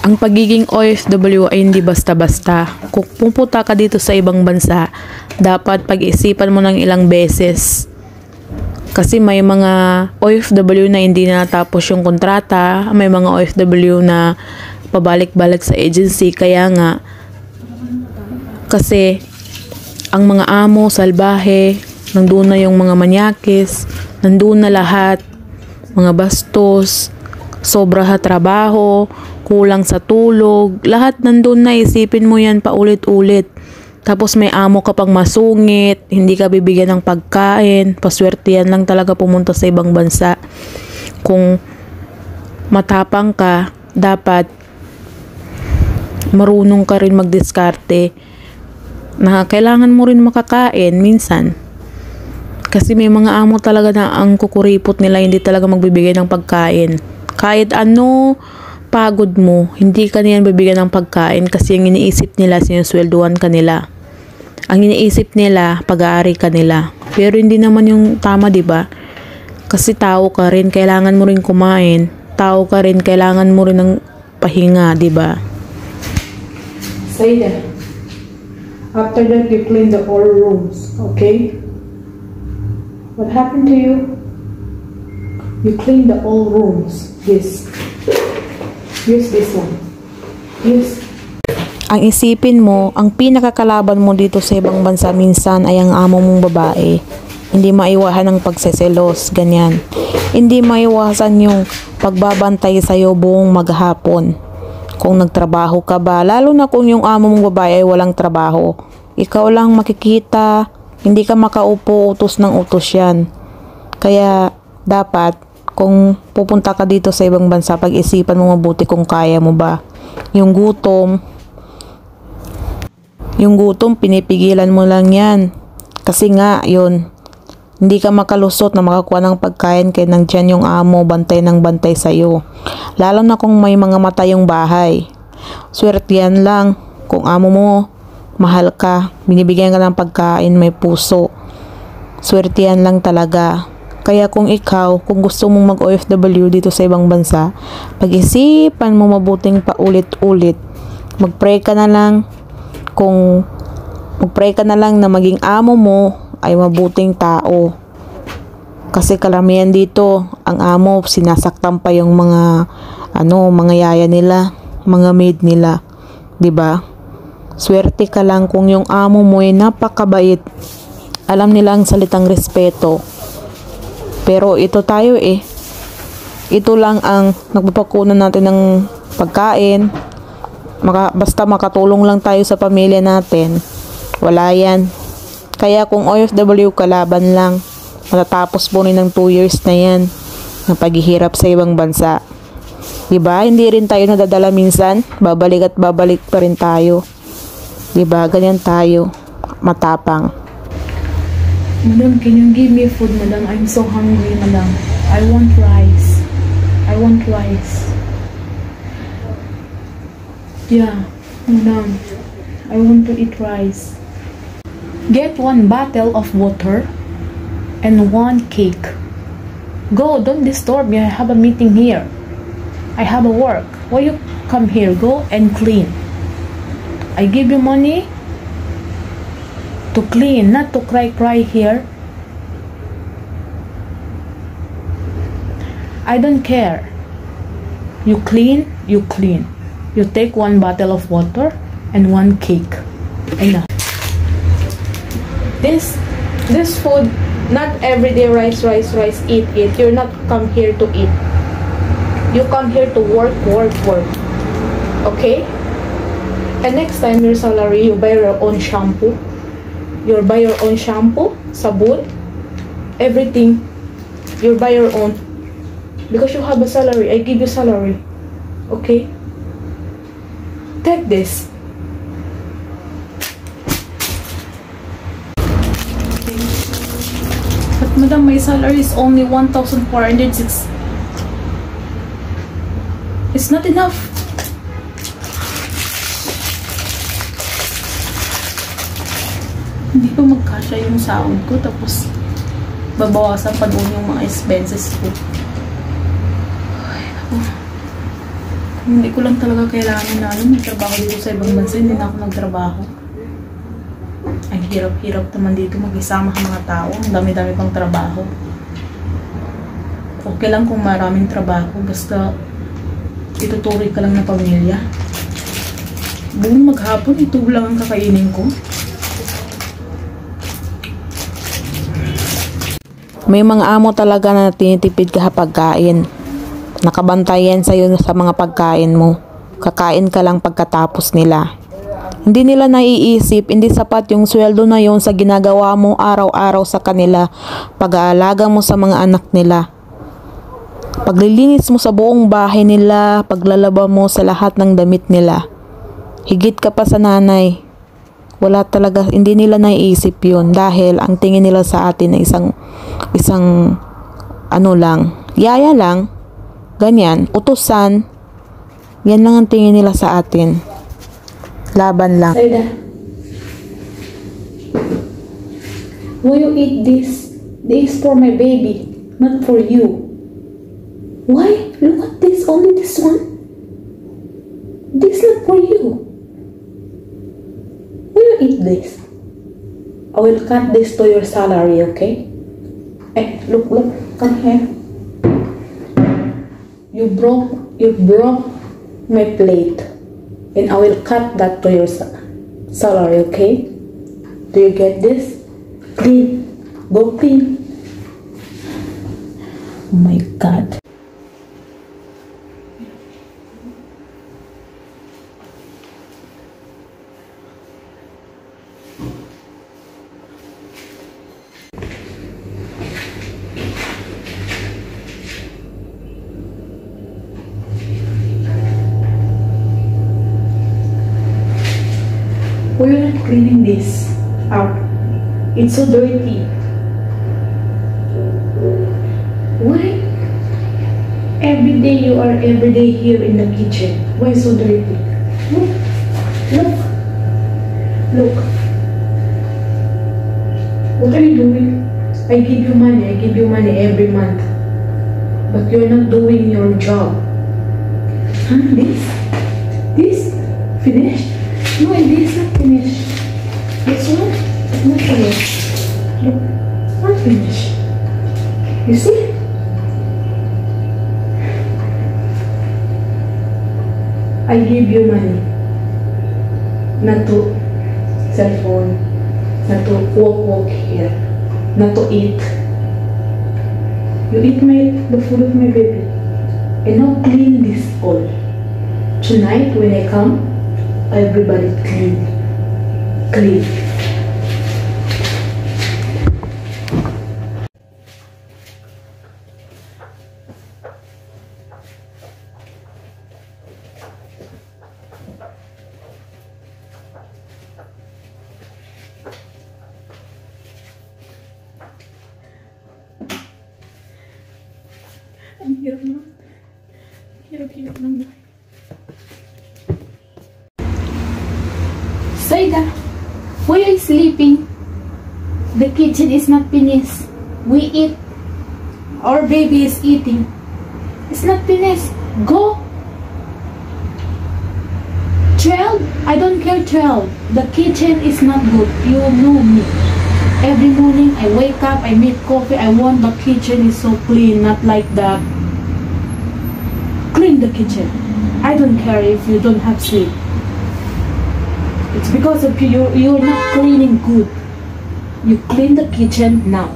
Ang pagiging OFW ay hindi basta-basta. Kung pupunta ka dito sa ibang bansa, dapat pag-isipan mo ng ilang beses. Kasi may mga OFW na hindi natapos yung kontrata, may mga OFW na pabalik-balik sa agency, kaya nga, kasi ang mga amo, salbahe, nandun na yung mga manyakis, nandun na lahat, mga bastos, sobra sa trabaho, kulang sa tulog, lahat nandun na, isipin mo yan paulit-ulit. Tapos may amo ka pang masungit, hindi ka bibigyan ng pagkain, paswerte yan lang talaga pumunta sa ibang bansa. Kung matapang ka, dapat marunong ka rin magdiskarte na kailangan mo rin makakain minsan. Kasi may mga amo talaga na ang kukuripot nila, hindi talaga magbibigay ng pagkain. Kahit ano pagod mo, hindi ka niyan bibigyan ng pagkain kasi ang iniisip nila sinuswelduhan ka nila. Ang iniisip nila pag-aari ka nila. Pero hindi naman yung tama, 'di ba? Kasi tao ka rin, kailangan mo rin kumain. Tao ka rin, kailangan mo rin ng pahinga, 'di ba? Say that. After that, you clean the all rooms, okay? What happened to you? You clean the all rooms. This. Use this one. Use. Ang isipin mo, ang pinakakalaban mo dito sa ibang bansa minsan ay ang amo mong babae. Hindi maiwasan ang pagseselos, ganyan. Hindi maiwasan yung pagbabantay sa'yo buong maghapon. Kung nagtrabaho ka ba, lalo na kung yung amo mong babae ay walang trabaho. Ikaw lang makikita, hindi ka makaupo, utos ng utos yan. Kaya dapat, kung pupunta ka dito sa ibang bansa, pag-isipan mo mabuti kung kaya mo ba. Yung gutom, pinipigilan mo lang yan. Kasi nga, yun, hindi ka makalusot na makakuha ng pagkain kaya nandyan yung amo, bantay ng bantay sa'yo. Lalo na kung may mga mata yung bahay. Swerte yan lang. Kung amo mo, mahal ka, binibigyan ka ng pagkain, may puso. Swerte yan lang talaga. Kaya kung ikaw, kung gusto mong mag-OFW dito sa ibang bansa, pag-isipan mo mabuting paulit-ulit. Mag-pray ka na lang na maging amo mo ay mabuting tao. Kasi karamihan dito, ang amo, sinasaktan pa yung mga yaya nila, mga maid nila. 'Di ba? Swerte ka lang kung yung amo mo ay napakabait. Alam nila ang salitang respeto. Pero ito tayo ito lang ang nagpapakunan natin ng pagkain. Basta makatulong lang tayo sa pamilya natin. Wala yan. Kaya kung OFW ka, laban lang. Matatapos po rin ng 2 years na yan ng paghihirap sa ibang bansa. Diba? Hindi rin tayo nadadala minsan. Babalik at babalik pa rin tayo. Diba? Ganyan tayo. Matapang. Madam, can you give me food, madam? I'm so hungry, madam. I want rice. I want rice. Yeah, madam. I want to eat rice. Get 1 bottle of water and 1 cake. Go, don't disturb me. I have a meeting here. I have a work. Why you come here? Go and clean. I give you money to clean, not to cry here. I don't care. You clean, you clean. You take 1 bottle of water and 1 cake. Enough. This food, not everyday rice, eat. You're not come here to eat. You come here to work. Okay? And next time your salary, you buy your own shampoo. You buy your own shampoo, sabon, everything. You buy your own. Because you have a salary, I give you salary. Okay? Take this. But madam, my salary is only 1,406. It's not enough. Hindi pa magkasya yung sahod ko, tapos babawasan pa doon yung mga expenses ko. Ay, naku. Hindi ko lang talaga kailangan na may trabaho dito sa ibang bansa. Hindi na ako nagtrabaho. Ang hirap-hirap naman dito mag-isama ang mga tao. Ang dami-dami pang trabaho. Okay lang kung maraming trabaho. Basta itutuloy ka lang na pamilya. Buong maghapon, ito lang ang kakainin ko. May mga amo talaga na tinitipid ka sa pagkain. Nakabantay yan sa'yo sa mga pagkain mo. Kakain ka lang pagkatapos nila. Hindi nila naiisip, hindi sapat yung sweldo na yon sa ginagawa mo araw-araw sa kanila. Pag-aalaga mo sa mga anak nila. Paglilinis mo sa buong bahay nila, paglalaba mo sa lahat ng damit nila. Higit ka pa sa nanay. Wala talaga, hindi nila naiisip yun dahil ang tingin nila sa atin ay isang ano lang, yaya lang, ganyan, utusan, yan lang ang tingin nila sa atin. Laban lang. Saida, will you eat this? This is for my baby, not for you. Why? Look at this, only this one. This not for you. Will you eat this? I will cut this to your salary, okay? Eh, look, come here. You broke my plate. And I will cut that to your salary, okay? Do you get this? Clean. Go clean. Oh my God. We're not cleaning this out. It's so dirty. Why? Every day here in the kitchen. Why so dirty? Look. What are you doing? I give you money every month. But you're not doing your job. Huh? This? Finished? No, this is not finished. This one is not finished. Look, not finished. You see? I give you money. Not to cell phone. Not to walk here. Not to eat. You eat the food of my baby. And now clean this all. Tonight when I come, everybody clean. Ang hirap naman. Hirap naman. Saida, why are you sleeping? The kitchen is not finished. We eat. Our baby is eating. It's not finished. Go. 12? I don't care 12. The kitchen is not good. You know me. Every morning I wake up, I make coffee. I want the kitchen is so clean, not like that. Clean the kitchen. I don't care if you don't have sleep. It's because of you. You're not cleaning good. You clean the kitchen now.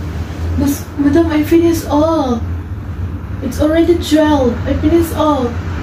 But, Madam, I finished all. It's already 12. I finished all.